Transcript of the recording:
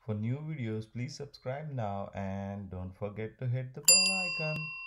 For new videos, please subscribe now and don't forget to hit the bell icon.